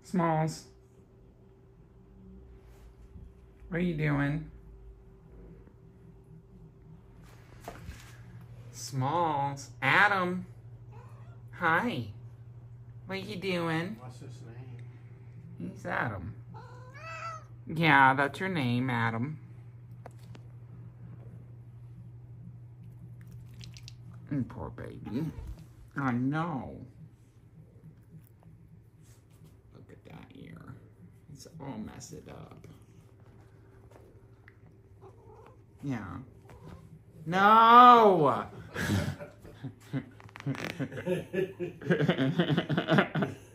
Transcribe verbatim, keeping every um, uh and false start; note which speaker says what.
Speaker 1: Smalls. What are you doing? Smalls. Adam. Hi. What are you doing?
Speaker 2: What's his name?
Speaker 1: He's Adam. Yeah, that's your name, Adam. Mm, poor baby. I know. Look at that ear. It's all messed up. Yeah. No!